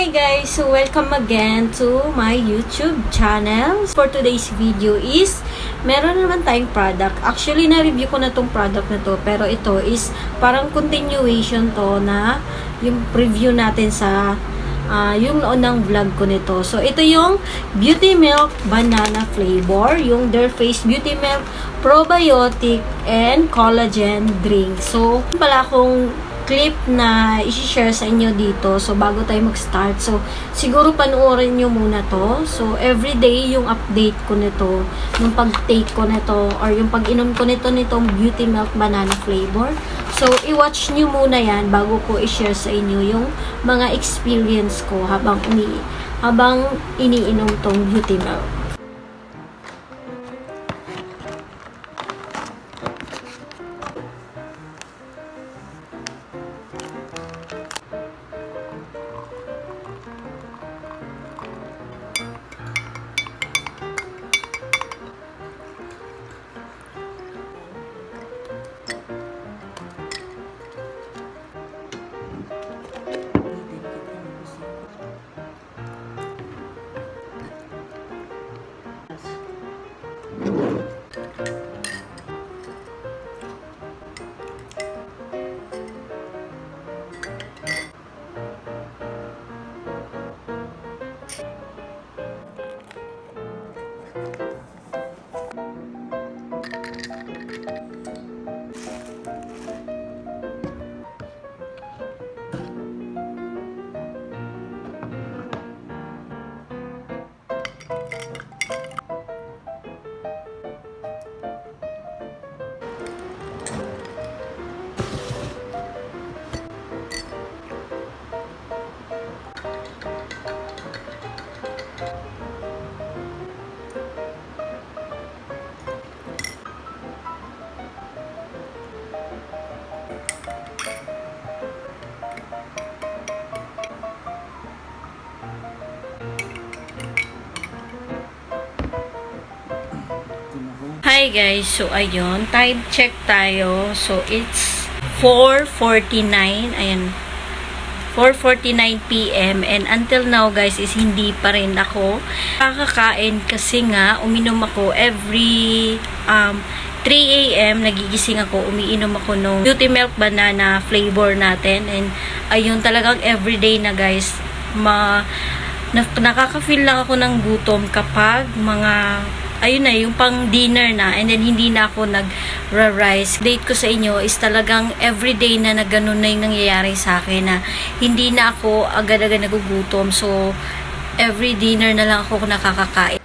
Hi guys! So welcome again to my YouTube channel. For today's video is, meron naman tayong product. Actually, na-review ko na tong product na to. Pero ito is parang continuation to na yung preview natin sa yung unang vlog ko nito. So ito yung Beauty Milk Banana Flavor. Yung Their Face Beauty Milk Probiotic and Collagen Drink. So, pala akong clip na i-share sa inyo dito. So, bago tayo mag-start. So, siguro panoorin nyo muna to. So, everyday yung update ko nito, yung pag-take ko nito, or yung pag-inom ko nitong Beauty Milk Banana Flavor. So, i-watch nyo muna yan bago ko i-share sa inyo yung mga experience ko habang iniinom tong Beauty Milk. Hi guys, so ayun, time check tayo. So it's 4:49, ayan, 4:49 PM, and until now guys is hindi pa rin ako kakakain kasi nga uminom ako every 3 AM, nagigising ako, umiinom ako nung Beauty Milk Banana Flavor natin, and ayun, talagang everyday na guys, nakaka-feel lang ako ng gutom kapag mga ayun na, yung pang dinner na, and then hindi na ako nag-rice. Date ko sa inyo is talagang everyday na ganun na yung nangyayari sa akin, na hindi na ako agad-agad nagugutom. So, every dinner na lang ako nakakakain.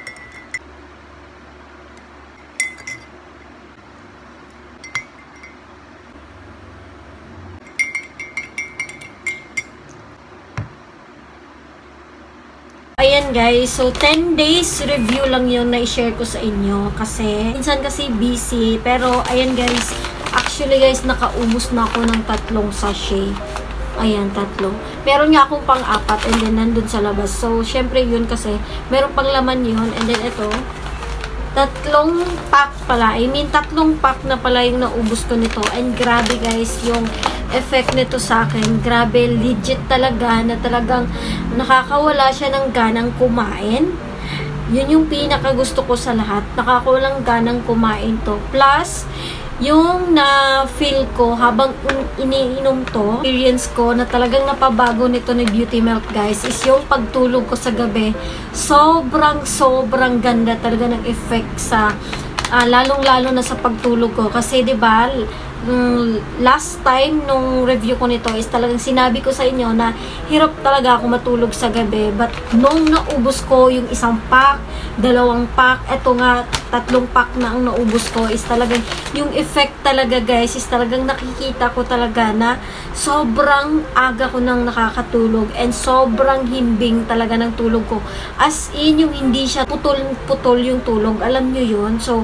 Ayan guys, so 10 days review lang yung na-share ko sa inyo kasi minsan kasi busy, pero ayan guys, actually guys, nakaubos na ako ng 3 sachet. Ayan, 3. Meron nga akong pang-4 and then nandun sa labas. So, syempre yun kasi meron pang laman yun, and then ito 3 pack pala. I mean, 3 pack na pala yung naubos ko nito. And grabe guys, yung effect nito sa akin. Grabe, legit talaga na talagang nakakawala siya ng ganang kumain. Yun yung pinaka gusto ko sa lahat. Nakakawalang ganang kumain to. Plus, yung na-feel ko habang iniinom to, experience ko na talagang napabago nito ni Beauty Milk guys, is yung pagtulog ko sa gabi. Sobrang ganda talaga ng effect sa lalong-lalo na sa pagtulog ko. Kasi 'di ba, last time nung review ko nito is talagang sinabi ko sa inyo na hirap talaga ako matulog sa gabi, but nung naubos ko yung 1 pack, 2 pack, eto nga 3 pack na ang naubos ko, is talagang yung effect talaga guys, is talagang nakikita ko talaga na sobrang aga ko nang nakakatulog, and sobrang himbing talaga ng tulog ko, as in yung hindi siya putol-putol yung tulog, alam nyo yun. So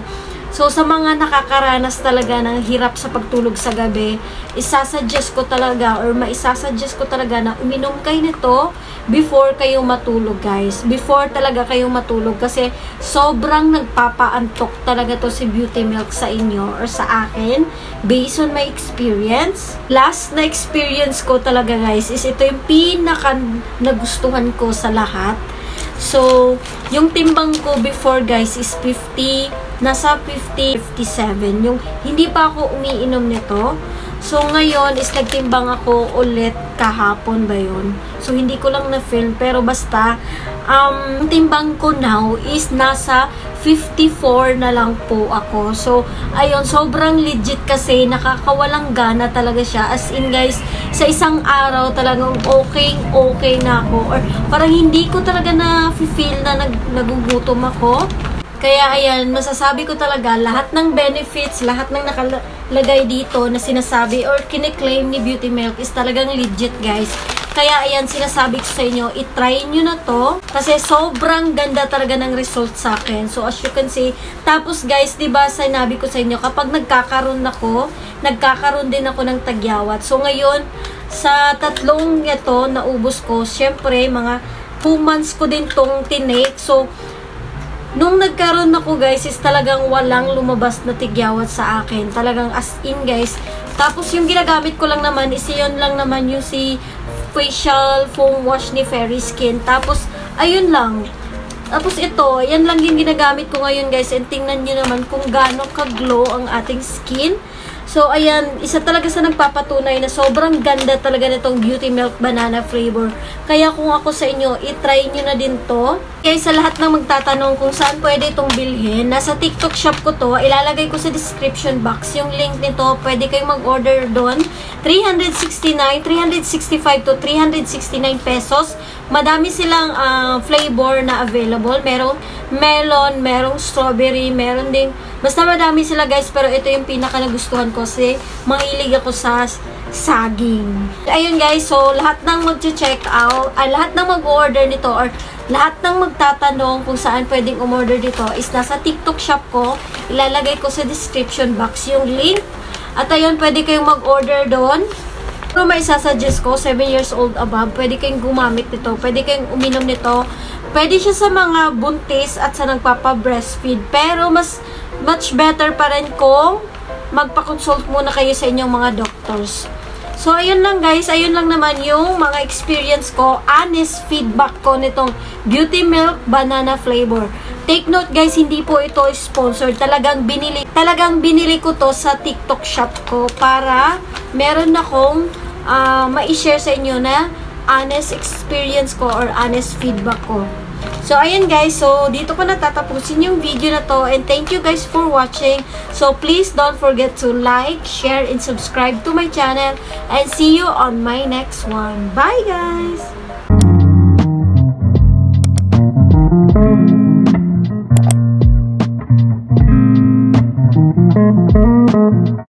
So, sa mga nakakaranas talaga ng hirap sa pagtulog sa gabi, isasuggest ko talaga or maisasuggest ko talaga na uminom kayo nito before kayo matulog, guys. Before talaga kayo matulog kasi sobrang nagpapaantok talaga to si Beauty Milk sa inyo or sa akin based on my experience. Last na experience ko talaga, guys, is ito yung pinaka nagustuhan ko sa lahat. So, yung timbang ko before, guys, is 50, nasa 50, 57. Yung hindi pa ako umiinom nito. So, ngayon is nagtimbang ako ulit kahapon ba yun? So, hindi ko lang na-film. Pero basta, timbang ko now is nasa 54 na lang po ako. So, ayun, sobrang legit kasi nakakawalang gana talaga siya. As in, guys, sa isang araw talagang okay na ako. Or parang hindi ko talaga na-feel na nagugutom ako. Kaya ayan, masasabi ko talaga lahat ng benefits, lahat ng nakalagay dito na sinasabi or kine-claim ni Beauty Milk is talagang legit, guys. Kaya ayan, sinasabi ko sa inyo, itry nyo na to kasi sobrang ganda talaga ng result sa akin. So as you can see, tapos guys, diba sinabi ko sa inyo, kapag nagkakaroon din ako ng tagyawat. So ngayon, sa tatlong ito naubos ko, syempre mga 2 months ko din tong tinake. So nung nagkaroon ako, guys, is talagang walang lumabas na tigyawat sa akin. Talagang as in, guys. Tapos yung ginagamit ko lang naman is yun lang naman yung si facial foam wash ni Fairy Skin. Tapos ayun lang. Tapos ito, yan lang yung ginagamit ko ngayon, guys. And tingnan nyo naman kung gaano ka-glow ang ating skin. So, ayan, isa talaga sa nagpapatunay na sobrang ganda talaga nitong Beauty Milk Banana Flavor. Kaya kung ako sa inyo, itry nyo na din to. Kaya sa lahat ng magtatanong kung saan pwede itong bilhin, nasa TikTok shop ko to, ilalagay ko sa description box yung link nito. Pwede kayong mag-order doon. 365 to 369 pesos. Madami silang flavor na available. Merong melon, merong strawberry, meron ding basta madami sila, guys, pero ito yung pinaka nagustuhan ko kasi mahilig ako sa saging. Ayun, guys, so lahat ng mag-check out, lahat ng mag-order nito or lahat ng magtatanong kung saan pwedeng umorder dito is nasa TikTok shop ko. Ilalagay ko sa description box yung link. At ayun, pwede kayong mag-order doon. Pero may sasuggest ko, 7 years old above, pwede kayong gumamit nito, pwede kayong uminom nito. Pwede siya sa mga buntis at sa nagpapa-breastfeed. Pero much better pa rin kung magpa-consult muna kayo sa inyong mga doctors. So, ayun lang, guys. Ayun lang naman yung mga experience ko. Honest feedback ko nitong Beauty Milk Banana Flavor. Take note, guys, hindi po ito sponsored. Talagang binili ko to sa TikTok shop ko para meron akong ma-share sa inyo na honest experience ko or honest feedback ko. So, ayan, guys. So, dito ko natatapusin yung video na to. And thank you, guys, for watching. So, please don't forget to like, share, and subscribe to my channel. And see you on my next one. Bye, guys!